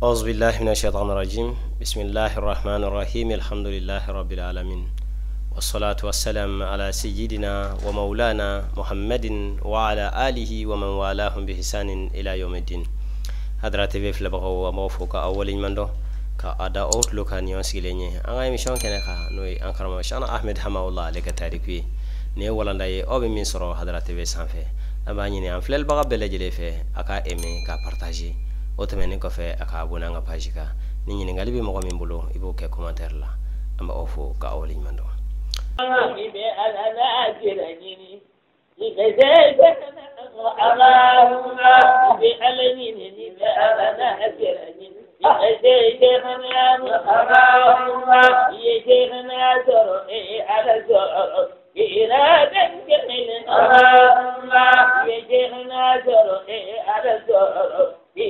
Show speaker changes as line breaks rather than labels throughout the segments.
أعوذ بالله من الشيطان الرجيم بسم الله الرحمن الرحيم الحمد لله رب العالمين والصلاة والسلام على سيدنا ومولانا محمد وعلى آله ومن والاهم بإحسان إلى يوم الدين. هذا تبي في لبغة وموفق أول من ده كأدا أوتلو كان يوسيلني أنا مشان كنا نوي أنكر مش أنا أحمد حما الله عليك تاريخي ني ولا نداي أو بمن سرو هذا تبي سانفه أما يني أنفل البغة بلجلي فيه أكا إمي كبارتاجي otemene ko fe aka abuna nga page ka ni nyini ngali bi mo ko min bulu ibo ke commentaire la amba ofo ka awli mando
be ala ajirani ni gaze Allahumma bi alamini ni be ala ajirani ni gaze Allahumma yejena zoro ala zoro iradan jamil Allahumma yejena zoro ala zoro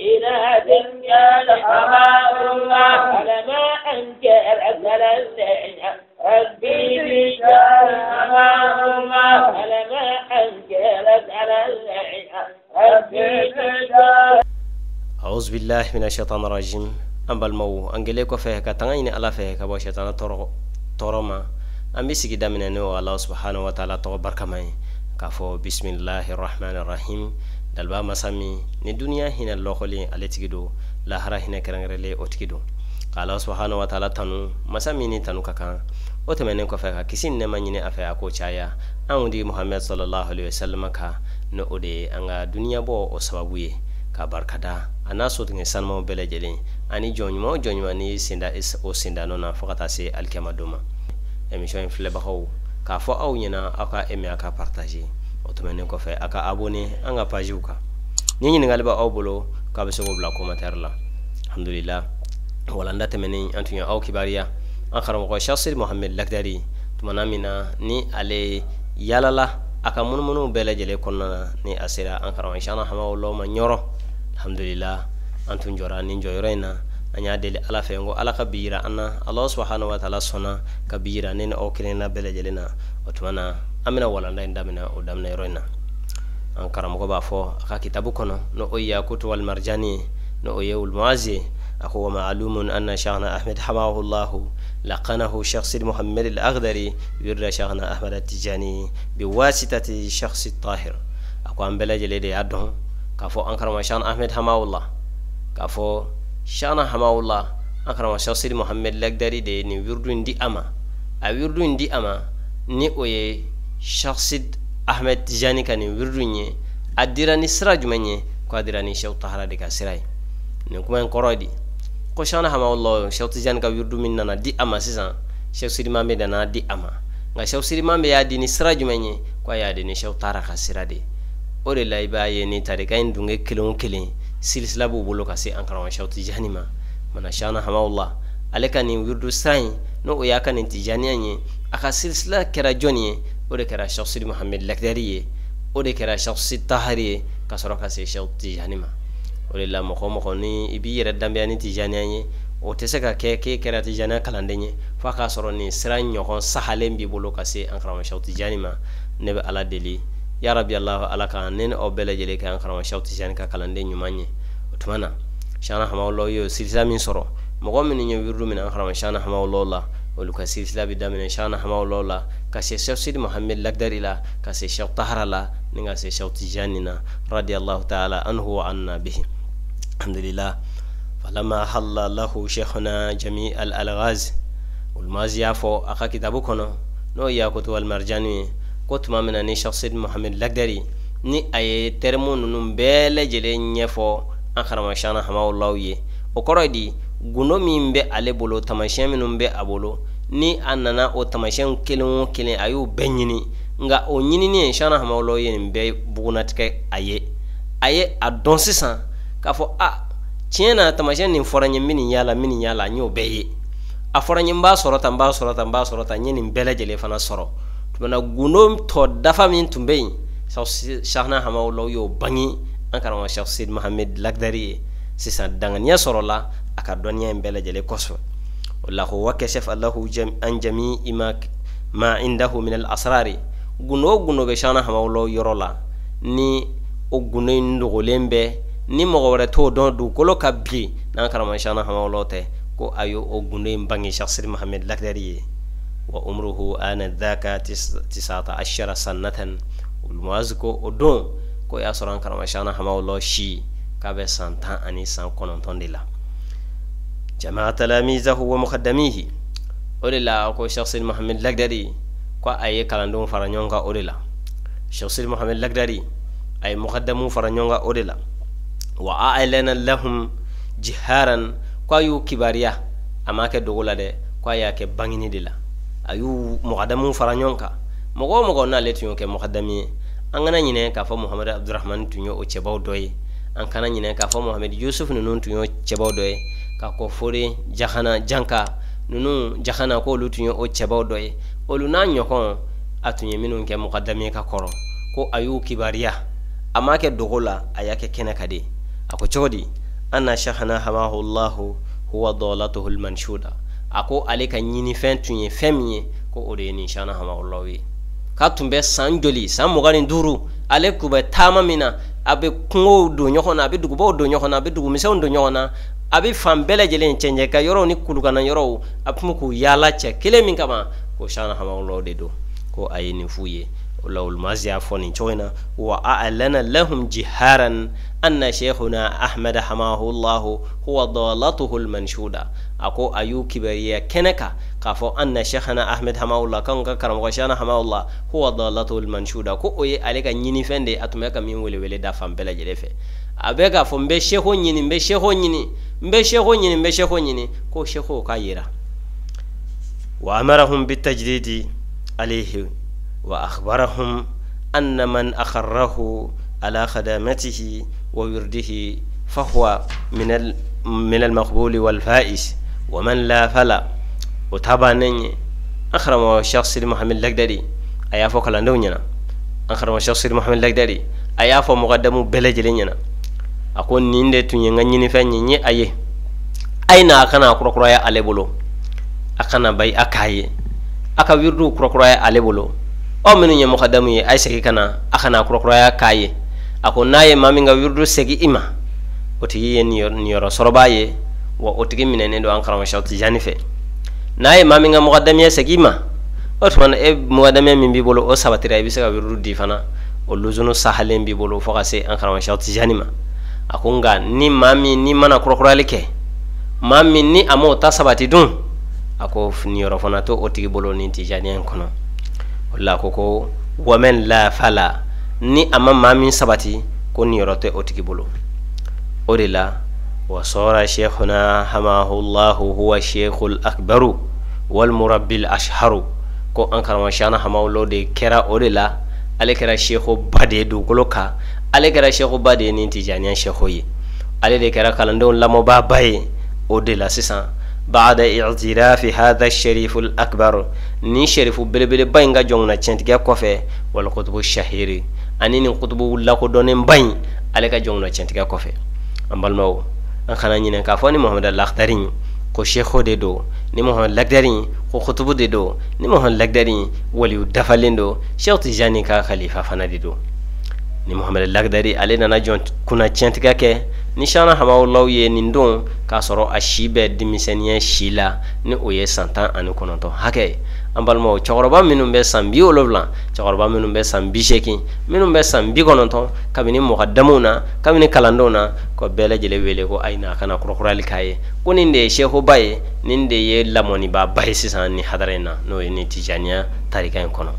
إلى دنيا لحماء الله على ما أنكر أكل الليل ربي بجار حماء الله على ما أنكر أكل الليل ربي بجار.
أعوذ بالله من الشيطان الرجيم أم بالمو أنجليكو فيه كتنين على فيه كبو شيطان تورما أم بيسكي دامنا نو الله سبحانه وتعالى توبر كماي كفو بسم الله الرحمن الرحيم dalba masami ni dunia hina lokoli aletigido lahara hina karangrele otigido qala subhanahu wa ta'ala tanu masami ni tanu kaka otemenen ko fa kisin ne manyine afa ko chaya anudi muhammad sallallahu alaihi wasallam ka no ode anga dunia bo o sababuye ka barkada anaso tinge sanmo belejele ani jonnymo ni sinda is o sinda nona fakata se alkema doma emission fleba ho ka fo awnyina aka emi aka partager otomene ko fe aka abonné anga page uka ni ni ngaliba awbolo ka be so bla commentaire la alhamdulillah wala ndate meni antunya aw kibariya an kharam ko Cheikh Mohammed Lakdari tumana mina ni ale yalala aka munmunu bele jele konna ni asira an kharam inshallah hamawlo ma nyoro alhamdulillah antun jora ni joyrena anya dele ala fe ngo ala kabira anna Allah subhanahu wa ta'ala sona kabira ni o kilena bele jelena otumana amina wala nda mina o damna roina an karam ko ba fo aka kitabu kono no oya kutu wal marjani no oyul muazi ako ma'lumun anna shaykhna ahmed hamahu allah laqanahu shakhs muhammad al-aghdari yurra shaykhna ahmad at-tijani biwasitati shakhs at-tahir ako ambela jele de adon ka fo an karam shaykhna ahmed hamahu allah ka fo shaykhna hamahu allah an karam shakhs muhammad al-aghdari de ni wirdu ndi ama a wirdu ndi ama ni oye shakhsid ahmed tijani kani wirdunye adirani sirajumanye ko adirani shaw tahara de ka siray ne kuma en korodi ko shana hama wallah shaw tijani ka wirdu minna na di ama sisan shaw sirima me dana di ama nga shaw sirima me ya dini sirajumanye ko ya dini shaw tahara ka sirade ore lay baye ni tarika indunge kilon kilin silsila bu bolo ka se ankara shaw tijani ma mana shana hama wallah aleka ni wirdu sai no o yaka ni tijani anye aka silsila kera joni ode kera shakhs Mohammed Lakdari ode kera shakhs Tahari ka soroka se shakhs tijani ma ode la mo ni ibi yere dambe ani tijani anye o teseka ke kera tijani kalandenye fa ka soro ni siran nyokon sahalen bi bolo ka se ankara shakhs tijani ma nebe ala deli ya rabbi allah alaka nen o bele jele ka ankara shakhs tijani ka kalandenye manye otumana shana hamawlo yo silsila min soro mo min nyi wirdu min ankara shana hamawlo la ولك سلسلة بدامنا شان حماه الله كسي شخص محمد Lakdari لا كسي شخص طهر لا نعى سي شخص تجانينا رضي الله تعالى عنه وعنا به الحمد لله فلما حل له شيخنا جميع الألغاز والمازي عفو أخا كتابكنا نو ياكوت والمرجاني كوت ما من أني شخص محمد Lakdari ni أي ترمون نبيل جلين يفو آخر ما شان حماه الله يه وكرادي guno min be ale bolo tamashen minun be abolo ni annana o tamashen kilin ayu benyini nga o nyini ni shana hamawlo yen be bugunatike aye adon sisan ka fo a tiena tamashen ni foranye mini yala nyo beye a foranye mba sorota nyini bele jele fana soro tuma guno to dafa min tumbe shana hamawlo yo bangi ankara wa Cheikh Sid Mohammed Lakdari sisan danganya sorola aka donya mbele jele koso wallahu wakashaf allahu an jami'i ma indahu min al-asrari guno be shana hamawlo yorola ni o guno ndogolembe ni mɔgɔ wɛrɛ t'o dɔn dugukolo ka bi n'an karamɔgɔ shana hamawulaw tɛ ko a y'o gundo in bange Sheikh Sidi Mohamed Lagdari ye wa umruhu ana dhaka 19 sanatan ulmuaz ko o don ko y'a sɔrɔ an karamɔgɔ shana hamawulaw si k'a bɛ san 19 de la jama'a talamizahu wa muqaddamihi o de la ko Sheikh Sidi Mohamed Lagdari ko a ye kalandenw fara ɲɔgɔn kan o de la Sheikh Sidi Mohamed Lagdari a ye muqaddamu fara ɲɔgɔn kan o de la wa a'lana lahum jiharan ko a y'u kibariya a ma kɛ dogo la dɛ ko a y'a kɛ bangini de la a y'u muqaddamu fara ɲɔgɔn kan mɔgɔ o mɔgɔ n'ale tun y'o kɛ muqaddami ye an kana ɲinɛ k'a fɔ Muhammad Abdurrahman tun y'o cɛbaw dɔ ye an kana ɲinɛ k'a fɔ Muhammad Yusuf ninnu tun y'o cɛbaw dɔ ye ka kɔfore jahana janka ninnu jahana ko olu tun y'o cɛbaw dɔ ye olu n'a ɲɔgɔn a tun ye minnu kɛ muqaddami ka kɔrɔ ko a y'u kibariya a ma kɛ dogo la a y'a kɛ kɛnɛ ka de a ko cogo di anna shahana hamahullahu huwa dalatuhu almanshuda a ko ale ka ɲini fɛn tun ye fɛn min ye ko o de ye nin shana hamahullahu ye k'a tun bɛ san joli san 25 ale kun bɛ taama min na a bɛ kungow don ɲɔgɔn na a bɛ dugubaw don ɲɔgɔn na a bɛ dugumisɛnw don ɲɔgɔn na a bɛ fan bɛɛ lajɛlen cɛncɛn ka yɔrɔw ni kulukana yɔrɔw a tun bɛ k'u yaala cɛ kelen min kama ko shana hamahullahu de don ko a ye nin f'u ye لو المازيا فوني جوينا وأعلن لهم جهارا أن شيخنا أحمد حماه الله هو ضالته المنشودة أكو أيو كبرية كنكا كافو أن شيخنا أحمد حماه الله كان كرم وشانا حماه الله هو ضالته المنشودة كو أي عليك نيني فندي أتمنى مين ولي دافن بلا جلفه أبيك فم بشيخو نيني بشيخو نيني بشيخو نيني بشيخو نيني كو شيخو كايرا وأمرهم بالتجديد عليه وأخبرهم أن من أخره على خدمته وورده فهو من المقبول والفائز ومن لا فلا وتابعني أخرم الشيخ سيدي محمد لقدري أيافو كلاندونينا أخرم الشيخ سيدي محمد لقدري أيافو مقدم بلجلينينا أكون نيندي تنينغانيني فانيني أين أكنا كروكرايا علي أكنا باي أكاي أكا ويردو كروكرايا علي o minu nya muqaddamu ye ay segi kana akana kurokroya kaye ako naye mami nga wirdu segi ima oti yen yoro sorobaye wa otigi minene do ankara shawti janife naye mami nga muqaddam ye segi ima otman e muqaddam min bi bolo o sabatira e bisaka wirdu di fana o luzunu sahalen bi bolo fo kase ankara shawti janima ako nga ni mami ni mana kurokroya ke mami ni amo ta sabati dun ako ni yoro fana to otigi bolo ni tijaniyan kono wala koko wamen la fala ni ama mamin sabati ko ni yorote otiki bolo odila wa sara shaykhuna hamahullahu huwa shaykhul akbaru wal murabbil ashharu ko ankara shana hamawlo de kera odila ale kera shaykhu bade du goloka ale kera shaykhu bade ni tijaniyan shaykhu yi ale de kera kalando lamo ba baye odila sisan بعد اعتراف هذا الشريف الأكبر ني شريف بلبل باينغا جونغنا تشنتيغا كوفي والقطب الشهيري اني ني قطب ولا كو دونين باين عليكا جونغنا تشنتيغا كوفي امبال ماو ان خانا ني نكا فوني محمد الاخضري كو شيخو دي دو ني محمد الاخضري كو خطب دي دو ني محمد الاخضري ولي دفاليندو شيخ تجاني كا خليفه فنا دي دو ni Muhammad al-Lagdari ale nana jon kuna tientiga ke ni shana hamawlaw ye nin don ka soro a shibe dimiseniya shila ni o ye santan ani kononto hake ambalmo chogoroba minum be sambi olobla chogoroba minum be sambi sheki minum be sambi kononto kabini muqaddamuna kabini kalandona ko bele jele wele ko ayna kana krokrali kaye kuninde sheikhu baye ninde ye lamoni ba baye sisan ni hadarena no ni tijaniya tarika en kono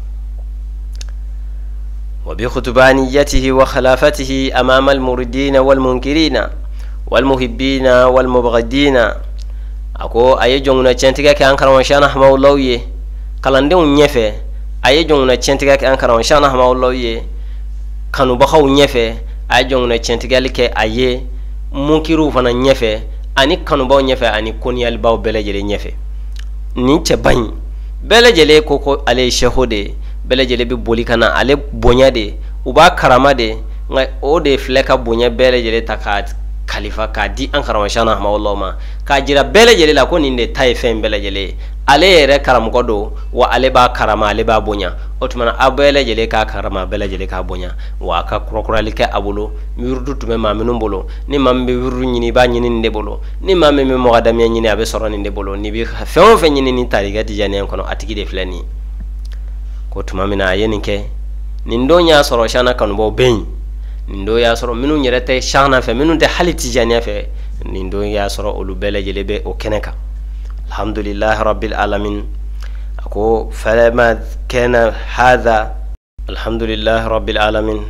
وبخطبانيته وخلافته أمام المردين والمنكرين والمحبين والمبغضين أكو أي جونغنا تشنتيغا كي أنكر وشان أحمد الله يه كلاندون نيفه أي جونغنا تشنتيغا كي أنكر وشان أحمد الله يه كانوا بخاو نيفه أي جونغنا تشنتيغا لكي أي منكرو فنا نيفه أني كانوا باو نيفه أني كونيال باو بلجلي نيفه نيتش باين بلجلي كوكو عليه شهودي belajele be boli kana ale bonya de uba karama de ngai o de fleka bonya belajele takat khalifa ka di an karama shana hamawallahu ma ka jira bele jele la ko nin de tay fen bele jele ale yere karamugo do wa ale ba karama ale ba bonya otuma abele jele ka karama bele jele ka bonya wa ka krokorali ke abulo mi wurdu tume ma minum bolo ni mambe wurru nyini ba nyini nde bolo ni mambe me mo gadam nyini abe soroni nde bolo ni bi fewo fe nyini ni tariga tijani en kono atigi de flani ko tuma mina yeni ke nin do nya soro shana kan bo ben nin do ya soro minu nyerete shana fe minu de hali tijani fe nin do ya soro olu bele jele be o keneka alhamdulillah rabbil alamin ako falama kana hadha alhamdulillah rabbil alamin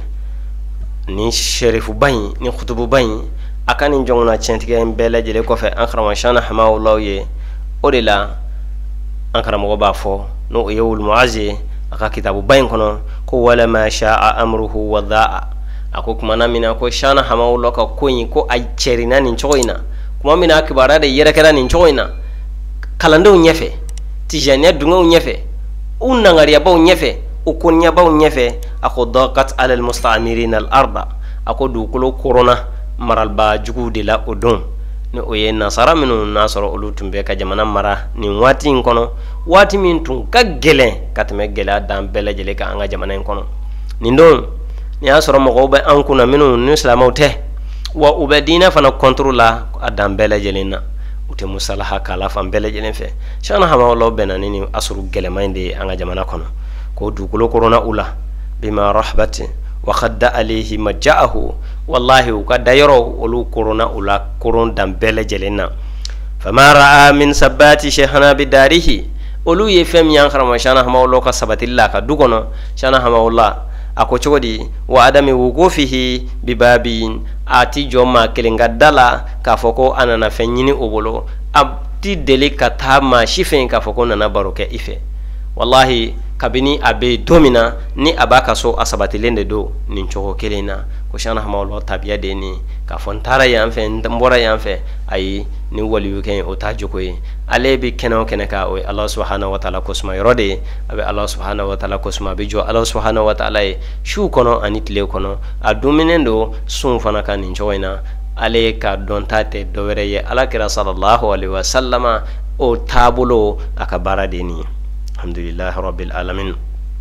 ni sherifu bayi ni khutubu bayi akani jongna centige en bele jele ko fe akrama shana hamawullah ye odela akrama go ba fo no yewul muazi aka kitabu bayin kono ko wala ma sha'a amruhu wa dha'a ako kuma namina ko shana hamawullah ka koyi ko ay cerina ni choina kuma mina kibara de yere kala ni choina kalando nyefe tijaniya dunga nyefe unangariya baw nyefe ukunya baw nyefe ako daqat ala almusta'mirin al-arda ako dukulo corona maral ba jugu de la odon ne oye nasara minu nasoro olutumbe ka jamana mara ni wati kono wati min tun ka gele katme gela dan bele jele ka anga jamana kono ni ndon ni asoro mo go be an kuna minu ni islamawte wa ubadina fana controla adam bele jele na ute musalaha kala fam bele jelen fe shana hamawlo benani ni asuru gele mayde anga jamana kono ko dukulo corona ula bima rahbati wa khadda alayhi majaahu wallahi ka dayro ulu corona ula koron dam bele jelena fama raa min sabati shaykhana bidarihi ulu yefem yan kharama shana hamawlo ka sabatilla ka dugono shana hamawla ako chogodi wa adami wuqufihi bibabin ati joma kelenga dala ka foko anana fenyini obolo abdi delikata ma shifen ka foko nana baroke ife wallahi kabini abe domina ni abaka so asabatilende do nin chogo kelena ko shana hamawlo tabiya de ni ka fontara yan fe ndambora yan fe ay ni wali ken o tajuko ale bi keno keneka o Allah subhanahu wa ta'ala kosma yorode abe Allah subhanahu wa ta'ala kosma bi jo Allah subhanahu wa ta'ala shu kono anitle kono aduminendo sun fana kan nin choina ale ka don tate do were ye alakira sallallahu alaihi wasallama o tabulo akabara de ni alhamdulillah rabbil alamin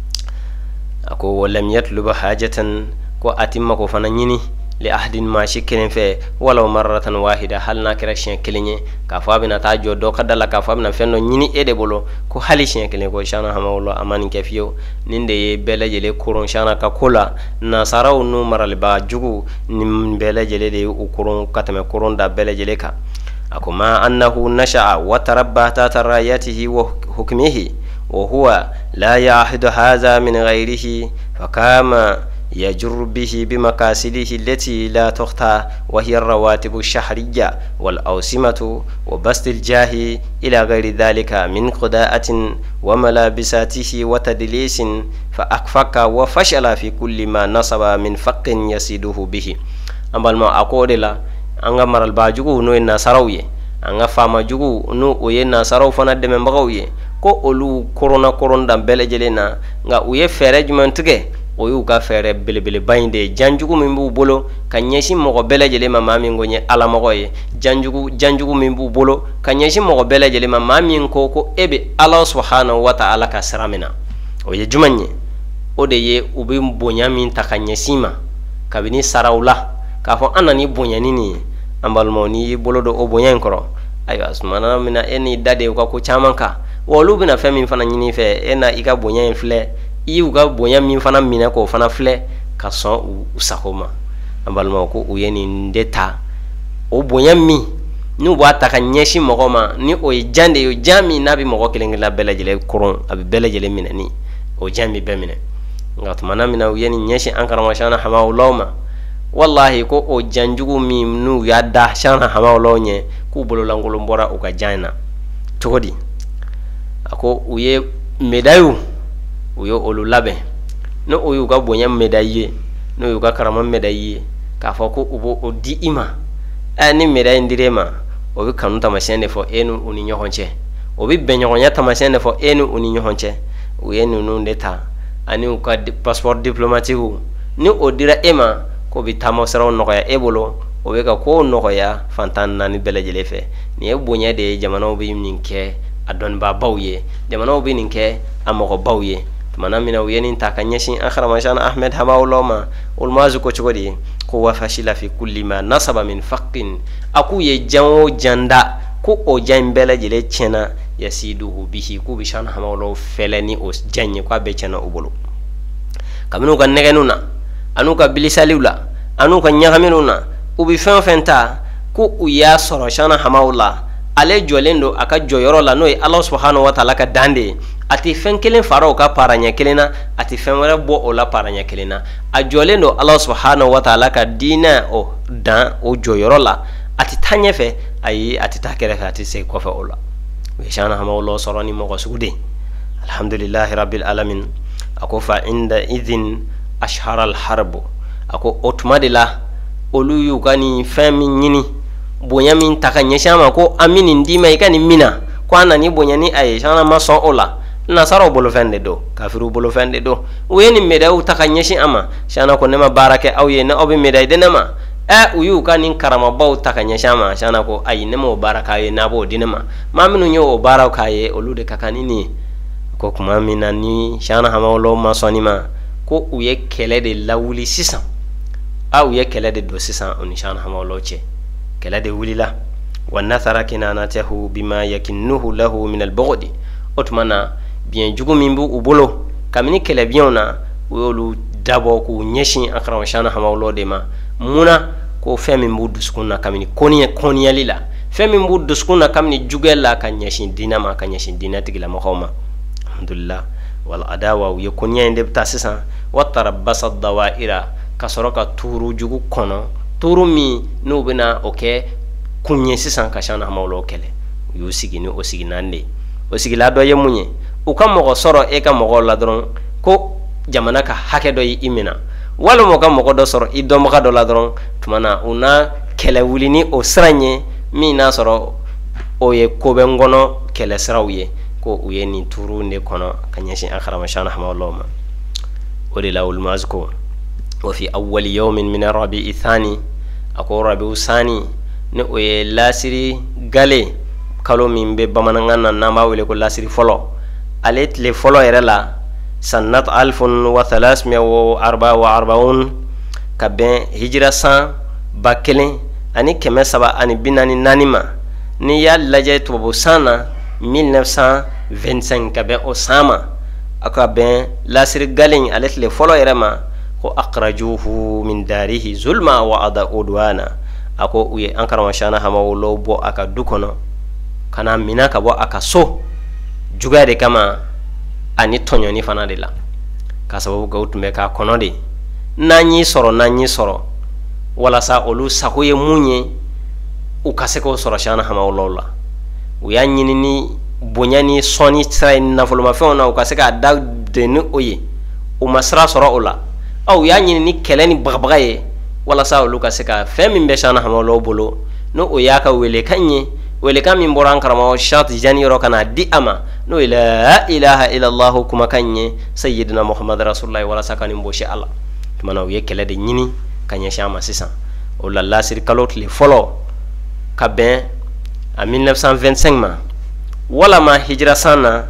ako walam yatlub hajatan ko atimma ko fana nyini li ahdin ma shikelen fe walaw marratan wahida hal na kira shen kelenye ka fa bina ta jodo kadala ka fa bina fenno nyini ede bolo ko hali shen kelen ko shana hamawlo amani kefiyo ninde ye bele jele kuron shana ka kula nasaraw no maral ba jugu nim bele jele de ukuron katame kuron da bele jele ka akuma annahu nasha'a wa tarabba ta tarayatihi wa hukmihi وهو لا يعهد هذا من غيره فكما يجر به بمكاسله التي لا تخطى وهي الرواتب الشهرية والأوسمة وبسط الجاه إلى غير ذلك من قضاءة وملابساته وتدليس فأكفك وفشل في كل ما نصب من فق يسيده به أما ما أقول لا أنغا مر الباجو نو النصروي أنغا فاما جوجو نو وين نصرو فنا دم بغوي ko olu corona koronda bele jelena nga uye fere jumantige oyu ka fere belebele bayinde janjugu mimbu bolo kanyeshi mogo bele jele mama mingonye ala mogo ye janjugu mimbu bolo kanyeshi mogo bele jele mama minko ko ebe Allah subhanahu wa ta'ala ka saramina oye jumanye ode ye ubi bonya min takanyesima kabini sarawla ka fo anani bonya nini ambalmoni bolo do o bonya nkoro ayo asmana mina eni dade ko chamanka wolu bina fe min fana nyini fe ena ika bonya infle iu ga bonya min fana mina ko fana fle ka son usakoma ambalma ko uyeni ndeta o bonya mi nu wa ta kan nyeshi mogoma ni o jande yo jami nabi mogo kelengela bela jele kuron abi bela jele minani o jami be mine ngat mana mina uyeni nyeshi ankara ma shana hama ulama wallahi ko o janjugu mi nu ya da shana hama ulonye ku bolo langolo mbora o ka jana togodi ako uye medayu uyo olu labe no uyu ga bonya medaye no uyu ga karama medaye ka fa ko ubo odi ima ani medaye ndirema obi kanu tamasende fo enu uni nyohonche obi benyonya tamasende fo enu uni nyohonche uye nu ndeta ani ka passeport diplomatique ni odira ema ko bi tamo saraw no ya ebolo o be ka ko nogoya fantan nani belajele fe ni e bonya de jamanaw be nin ke adon ba bawye jamanaw be nin ke amogo bawye tumana mina uyeni ta kanyeshin akhara mashana ahmed hamawloma ulmazu ko chogodi ko wa fashila fi kulli ma nasaba min faqin aku ye janwo janda ko o jan belajele chena yasiduhu bihi ku bishan hamawlo feleni o janye ko be chena ubulu kaminu kan negenuna anu ka bilisaliwla anu ka nyahaminuna ubi fenta ku uya soro shana hamawla ale jolendo aka joyoro la noy Allah subhanahu wa ta'ala ka dande ati fen kelen faro ka paranya kelena ati fen wala bo o la paranya kelena a jolendo Allah subhanahu wa ta'ala ka dina o dan o joyoro la ati tanyefe ayi ati takere fa ati se ko fa ola we shana hamawlo soro ni mo ko sude alhamdulillah rabbil alamin ako fa inda idhin ashhara al harbu ako otmadila olu yu gani fami nyini bonya min taka nyeshama ko amini ndima ikani mina ko anani bonya ni ay shana maso ola nasaro bolo fende do kafiru bolo fende do weni meda u taka nyeshi ama shana ko nema barake awye na obi meda denama uyu kani karama baw taka nyeshama shana ko ay nemo baraka ye nabo dinama maminu nyo baraka ye olude kakanini ko kuma mina ni shana hamawlo masonima ko uye kele de lawuli sisan uye kele de do sisan oni shana hamawlo che kele de wulila wa nathara kinanatahu bima yakinnuhu lahu min al-bughd otmana bien jugu mimbu ubolo kamini kele biona wolu dabo ku nyeshi akram shana hamawlo de ma muna ko femi mbu duskuna kamini koniya lila femi mbu duskuna kamini jugella kan nyeshi dinama kan nyeshi dinatigila mahoma alhamdulillah wal adawa yakunya inde tasisa watarabbasa dawaira kasoroka turu jugu kono turu mi no bina oke kunye sisan kashana hamawlo kele yusigi ni osigi nande osigi la do yemunye ukam mo soro e kam mo la dron ko jamana ka hake do imina wala mo kam mo do soro iddo mo ka do la dron tumana una kele wulini o sranye mi na soro o ye ko be ngono kele srawye ko uyeni turu ne kono kanyeshi akhara mashana hamawloma odi lawul mazko wa fi awwal yawmin min rabi'i thani ako rabi'u thani ne oye lasiri gale kalo min be bamananga na ma wele ko lasiri folo alet le folo erela sanat 1344 kaben hijra 100 bakelen ani keme saba ani binani nanima ni ya laje tubu sana 1925 kabe osama aka ben lasir galin alet le folo erema ko akhrajuhu min darihi zulma wa ada udwana ako uye ankara mashana hamawlo bo aka dukono kana mina ka bo aka so jugade kama ani tonyo ni fana de la kasababu gautume ka kono de nanyi soro wala sa olu sahoye munye ukaseko soro shana hamawlo la uya nyini bonyani soni tray na voluma fe ona ukaseka da de ni oye o masra soro ola aw ya nyini keleni bagbaye wala sa olu kaseka fe min be shana hamawlo bolo no o ya ka wele kanye wele kam min boran karama shat jani ro kana di ama no la ilaha illa allah kuma kanye sayyidina muhammad rasulullah wala sakani mboshi allah tumana ye kele de nyini kanye shama sisan o la lasir kalot le folo kaben a 1925 ma wala ma hijra sana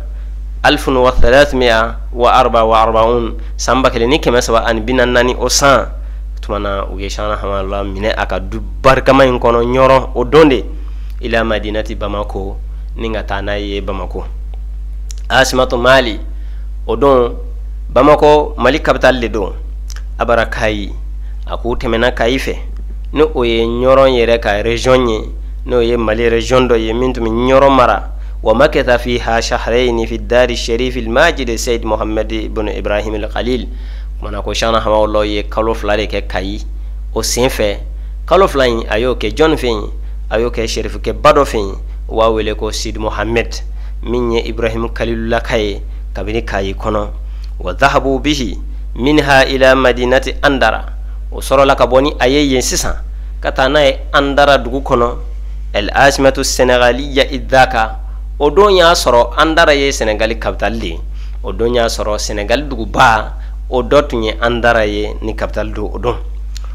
1344 samba kele ni keme saba an binanani o 100 tumana uye shana hamala mine aka du barkama in kono nyoro o donde ila madinati bamako ninga tana ye bamako asimatu mali o don bamako mali capital le don abara kai aku temena kaife no oye nyoro yere ka region ye no ye mali region do ye mintu nyoro mara wa makatha fiha shahrayn fi ad-dar al-sharif al-majid sayyid muhammad ibn ibrahim al-khalil mana ko shana hamawlo ye kalo flare ke kai o senfe kalo flying ayo ke john fin ayo ke sharif ke bado fin wa wele ko sid muhammad minye ibrahim khalilullah kai kabini kai kono wa dhahabu bihi minha ila madinati andara o soro la kaboni ayeye sisa katana e andara dugu kono el azmatu senegaliyya idhaka o donya soro andara ye senegali capital li o donya soro senegal dugu ba o dotunye andara ye ni capital do odon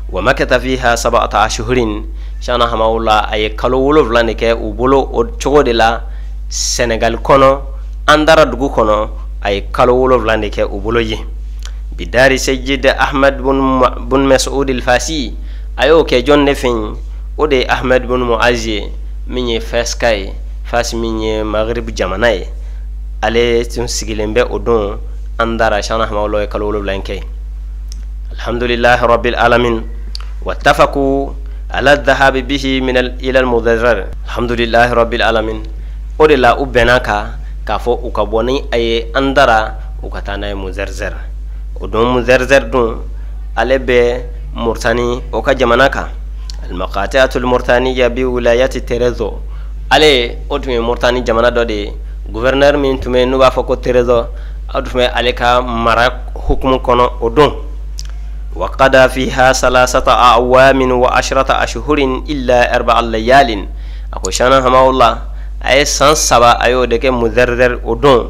wa makata fiha 7 ashhurin shana hamawla ay kalo wolofla ne ke u bolo o cogo de la Senegal kono andara dugu kono ay kalo wolofla ne ke u bolo ye bidari sayyid Ahmad bun Mas'ud al-Fasi ayo ke jonne fin o de Ahmad bun Muazi minye feskay fas minye maghrib jamanaye ale tun sigilembe odon andara shana hamawla kalo wolofla nke alhamdulillah rabbil alamin wattafaqu ala dhahabi bihi min ila al-mudarrar alhamdulillah rabbil alamin odela ubenaka kafo ukaboni ay andara ukatana muzarzar odon muzarzar dun alebe murtani oka jamanaka al-maqati'atu al-murtaniyya bi wilayati Terezo ale otume murtani jamana dode gouverneur min tume nuba fako Terezo adume aleka marak hukum kono odon وقضى فيها 3 أعوام و10 أشهر إلا 4 ليال أكو شانا هما الله أي سان سبا أيو دك مذرر أدون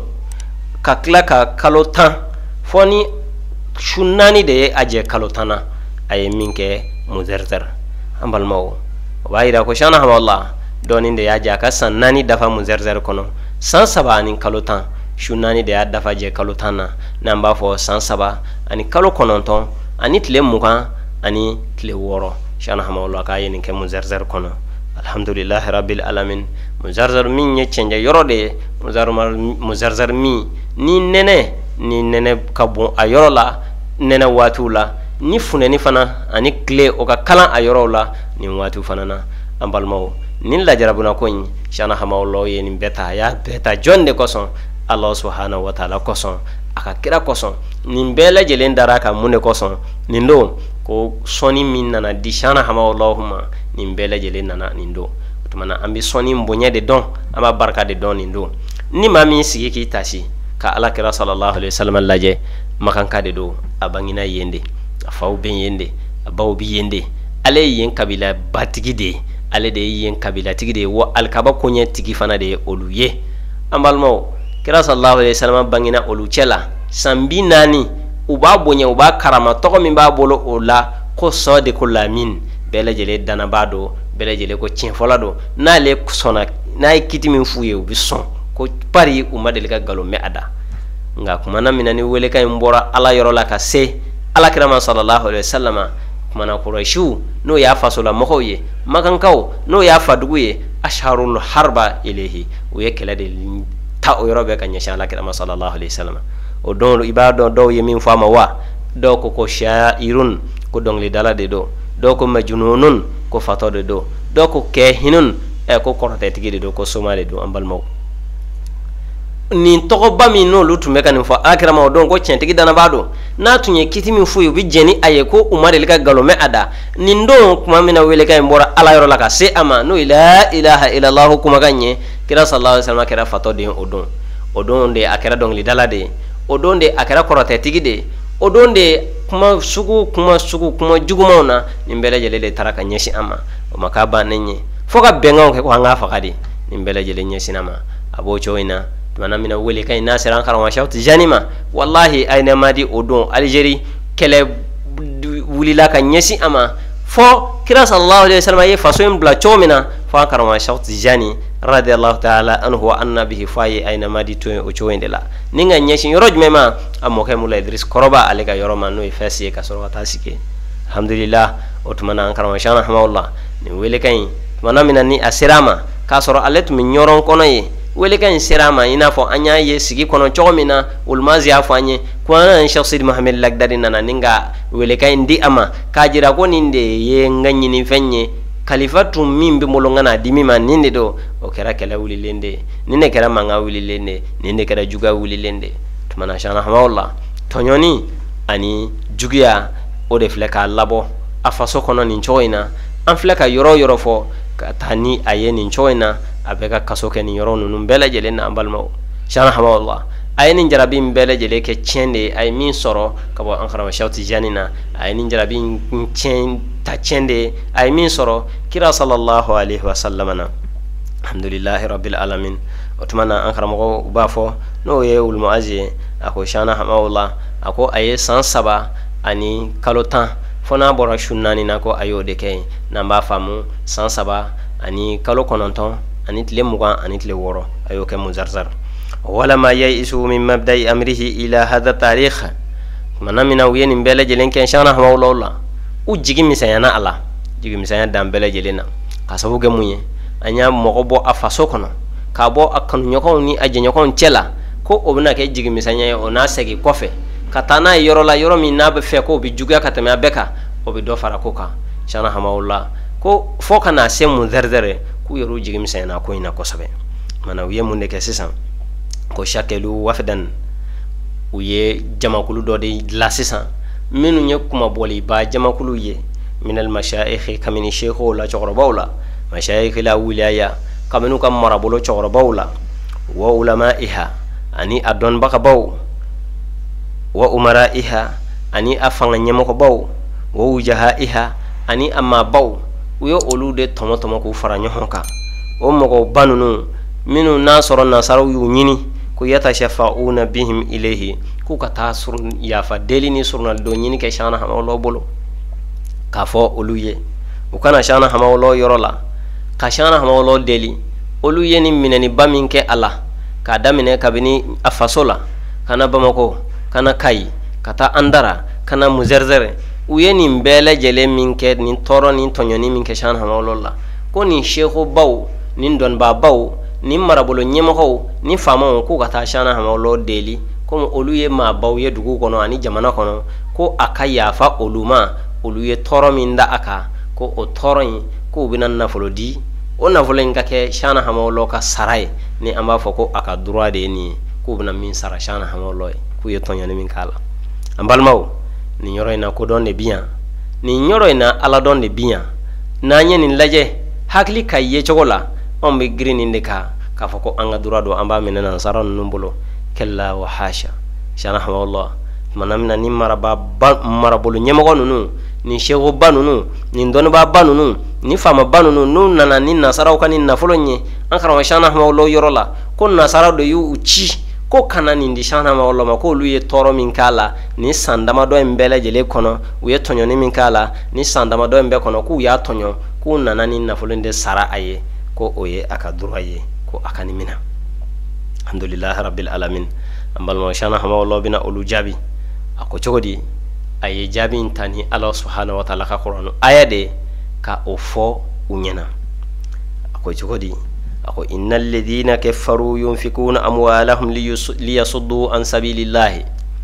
كاكلا كالوتان فوني شناني دي أجي كالوتانا أي منك مذرر أمبال مو وبايدا أكو شانا هما الله دونين دي أجي كسان ناني دفا مذرر كنو سان سبا أني كالوتان شناني دي أدفا جي كالوتانا نمبا فو سان سبا أني كالو كنونتون ani tile mukan ani tile woro shana hamawla ka yin ke muzarzar kono alhamdulillah rabbil alamin muzarzar min ye cenja yorode muzarzar mi ni nene kabon ayorola nene watula ni funeni fana ani kle o ka kala ayorola ni watu fanana ambalmo nin la jarabuna koñ shana hamawlo yin beta ya beta jonde koson Allah subhanahu wa ta'ala koson aka kira koson nin bela jelen daraka mune koson nindo ko soni min nana di shana hama Allahumma nin bela jelen nana nindo tumana ambi soni mbonya de don amba barka de don nindo ni mami sigi ki tashi ka ala kira sallallahu alaihi wasallam laje makanka de do abangina yende afaw ben yende abaw bi yende ale yen kabila batigi de ale de yen kabila tigi de wo alkaba konye tigi fana de oluye ambalmo kira sallallahu alaihi wasallam bangina olu cela sambi nani uba bonya uba karama toko min ba bolo ola ko sode ko lamin bela jele dana bado bela jele ko chenfola do na le sona na kiti min fuye ubi son ko pari umadel ka galo me ada nga kuma na minani wele kay mbora ala yorola ka se ala kirama sallallahu alaihi wasallama kuma na quraishu no ya fasola mohoye makankaw no ya faduye asharul harba ilayhi uye kala de ta o yorobe kan yasha ala kirama sallallahu alaihi wasallama o don ibado do yemin fama wa do ko sha'irun ko dongli dalade do ko majnunun ko fatode do ko kehinun e ko korate tigide do ko somale do ambal maw ni to ba mi no lutu mekanin fa akrama o don ko centi gidana bado na tunye kitimi fuyu bi jeni aye ko umare lika galome ada nindo kuma mina wele kay mbora ala yoro laka se ama no la ilaha illa allah kuma ganye kira sallallahu alaihi wasallam kira fatode odon de akira dongli dalade odonde akara korate tigide odonde kuma sugu kuma jugumona nimbele jele taraka nyeshi ama o makaba nenye foka benga ko hanga fakadi nimbele jele nyeshi nama abo choina mana mina wele kay nasiran karama shawti janima wallahi ayna madi odon Algérie kele wulila ka nyeshi ama fo kira sallallahu alaihi wasallam ye fasoim bla chomina fa karama shawti jani radiyallahu ta'ala anhu wa anna bihi fayi ayna madi to o chowende la ninga nyeshi yoroj mema amoke mula Idris koroba alika yoroma no fasiye ka soro tasike alhamdulillah otmana ankara wa shana hamawla ni wele kay mana minani asirama ka soro alet min nyoron kono ye wele kay sirama ina fo anya ye sigi kono chomina ulmazi afanye kwana Sheikh Sid Mohammed Lagdadi nana ninga wele kay ndi ama kajira ko ninde ye nganyi ni fenye kalifatu mimbi molongana dimima ninde do o kera kala wuli lende ninde kera manga wuli lende ninde kera juga wuli lende tumana shana hamawla tonyoni ani jugiya o de fleka labo afaso kono nin choina an fleka yoro fo ka tani aye nin choina abeka kasoke nin yoro nunun bela jele na ambalma shana hamawla aynin jarabin bele jele ke chende ay min soro kabo an kharawa shawti janina aynin jarabin chen ta chende ay min soro kira sallallahu alaihi wasallam na alhamdulillah rabbil alamin otmana an kharamo bafo no ye ul muazi ako shana hamawla ako aye san saba ani kalotan fona bora shunnani na ko ayo de kay namba famu san saba ani kalo kononton ani tile mugan ani tile woro ayo ke muzarzar wala ma yaisu min mabda'i amrihi ila hadha tarikh manamina wiyeni mbele jelen ken shana hawlawla u jigi misayana ala jigi misayana dambele jelena kasabu ge munye anya mogo bo afaso kono ka bo akanu nyoko ni aje nyoko chela ko obna ke jigi misanya ona segi kofe katana yoro la yoro mi nabe fe ko bi juga katame abeka obi do fara ko ka shana hamawla ko foka na se mu zerdere ku yoro jigi misayana ko ina ko sabe mana wiye munde ke sisan ko shakelu wafdan uye jamakulu do de la sisan minu nye kuma boli ba jamakulu ye minal mashaikh kamini sheikho la chogorobawla mashaikh la wilaya kaminu kam marabolo chogorobawla wa ulamaiha ani adon baka baw wa umaraiha ani afanga nyemoko baw wa wujahaiha ani amma baw uyo olude tomotomo ku faranyo honka o mogo banunu minu nasoro nasaru yu nyini ku yatashafauna bihim ilayhi ku kata surun yafa delini surnal do nyini ke shana hamawlo bolo kafo oluye ukana shana hamawlo yorola ka shana hamawlo deli oluye ni minani baminke ala ka damine kabini afasola kana bamako kana kai kata andara kana muzerzere uyeni mbele jele minke ni toro ni tonyoni minke shana hamawlo la ko ni shekho baw ni don ba baw ni marabolo nyemako ni fama ko kata shana hamawlo deli ko oluye ma baw ye dugu kono ani jamana kono ko akaya fa oluma oluye toro minda aka ko o toro ko binan nafolo di o nafolo ngake shana hamawlo ka saray ni amba foko aka droit de ni ko binan min sara shana hamawlo ku ye tonyani min kala ambal maw ni nyoro ina ko don de bien ni nyoro ina ala don de bien na nyeni laje hakli kayye chogola on be green indika ka foko anga droit do amba minana saran numbulo kella wa hasha shana hamawlo manamina ni marabolo nyemoko nunu ni shego banunu ni ndon ba banunu ni fama banunu nu nana ni nasaraw kan ni nafolo nye ankara wa shana hamawlo yorola ko nasaraw do yu uchi ko kana ni ndi shana hamawlo ma ko luye toro min kala ni sandama do embele jele kono uye tonyo ni min kala ni sandama do embe kono ku ya tonyo ku nana ni nafolo nde sara aye ko oye aka duraye ko akani mina alhamdulillah rabbil alamin ambal mo shana hamawlo bina olu jabi ako chogodi aye jabi intani Allah subhanahu wa ta'ala ka Qur'anu ayade ka ofo unyana ako chogodi ako innal ladhina kafaru yunfikuna amwalahum liyasuddu an sabilillah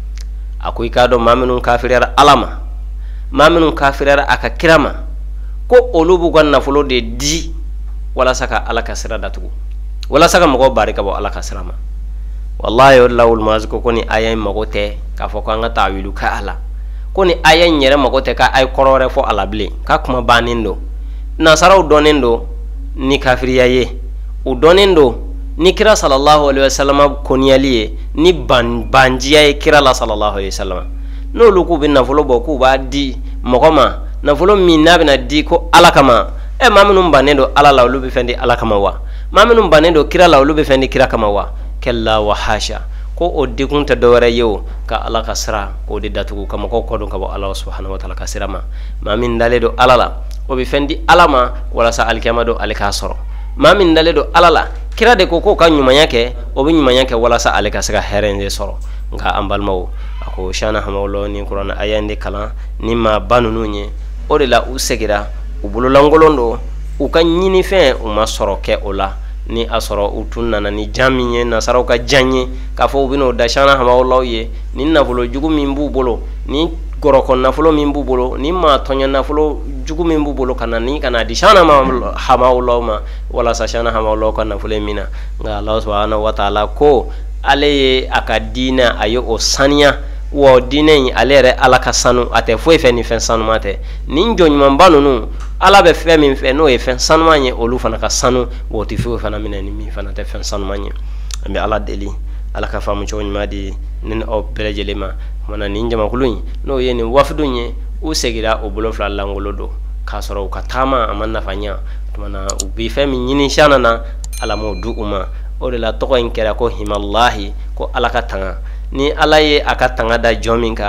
ako ikado maminun kafirara alama maminun kafirara aka kirama ko olubu ganna fulo de di wala saka alaka sira datugo wala saka mago barika bo alaka sirama wallahi lawul mazko koni ayen magote ka foko anga tawilu ka ala koni ayen nyere magote ka ay korore fo ala ble ka kuma banindo nasaraw donendo ni kafiriya ye u donendo ni kira sallallahu alaihi wasallam koniyaliye ni banjiya ye kira la sallallahu alaihi wasallam no luku bin nafolo boku ba di mogoma nafolo min nabina di ko ala kama e maminum banendo ala la lubi fendi ala kama wa maminum banendo kira la lubi fendi kira kama wa kella wa hasha ko o dikunta dore yo ka ala kasra ko de datugo kama ko kodon ka bo Allah subhanahu wa ta'ala kasirama mamin daledo alala o bi fendi alama wala sa alkiyama do alika soro mamin daledo alala kira de ko ka nyuma yake o bi nyuma yake wala sa alika saka herende soro nga ambal maw ako shana hamawlo ni qur'an ayande kala nimma banunu nye o de la usegira ubulo langolondo u kan nyini fe o ma soro ke ola ni asoro utunna na ni jaminye na saroka janye ka fo bino da shana hamawlo ye ni nafulo jugu mimbu bolo ni goroko nafulo mimbu bolo ni ma tonya nafulo jugu mimbu bolo kana ni kana di shana hamawlo ma wala sa shana hamawlo kana fule mina nga Allah subhanahu wa ta'ala ko ale akadina ayo o sania wo dinen alere alaka sanu ate fo fe ni fen sanu mate nin jonyman banunu ala be fe min fe no e fen sanu manye olu fana ka sanu woti fo fana minani mi fana te fen sanu manye ambe ala deli ala ka famu choni madi nin o belejelema mana nin jama kulun no yeni wafdunye o segira o bolo fla langolo do ka soro ka tama amanna fanya mana ubi fe min nyini shana na ala mo du uma o de la to en kera ko himallahi ko ala ka tanga ni ala ye aka tanga da jominka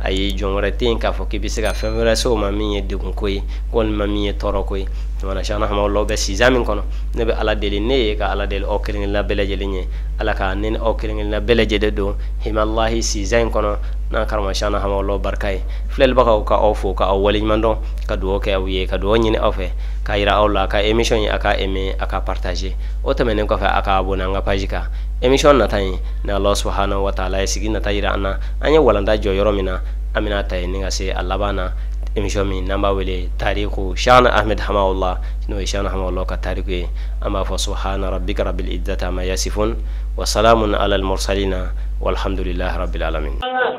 ay jongre tin ka fo kibisi ka femre so ma mi de koy kon ma mi toro koy mana shana hama lo be si zamin kono ne be ala deli ne ka ala deli o kirin la beleje linye ala ka nen o kirin la beleje de do himallahi si zain kono na karma shana hama lo barkay flel baka ka ofo ka awali mando ka do ke awiye ka do nyine ofe ka ira awla ka emission aka eme aka partager o tamene ko fa aka abona nga page ka emission na tay na Allah subhanahu wa ta'ala sigina tayira ana anya walanda joyoro mina amina tay ni ngase alabana emission min namba wele tariku shana ahmed hamawullah no shana hamawullah ka tariku amma fa subhana rabbika rabbil izzati ma yasifun wa salamun ala al mursalin walhamdulillahi rabbil alamin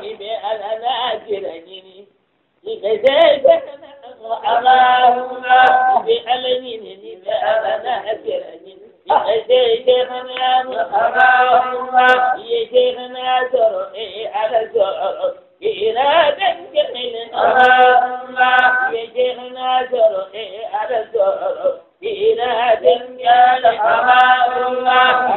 اللهم بعلميني بأبنا أكرمين يا شيخنا اللهم يا شيخنا سرعي على سرعي إرادة جميل اللهم يا شيخنا سرعي على سرعي إرادة جميل اللهم